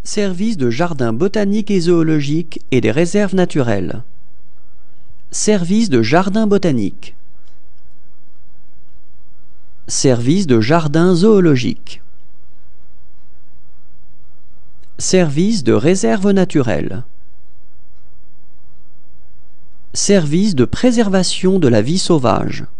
Service de jardin botanique et zoologique et des réserves naturelles. Service de jardin botanique. Service de jardin zoologique. Service de réserve naturelle. Service de préservation de la vie sauvage.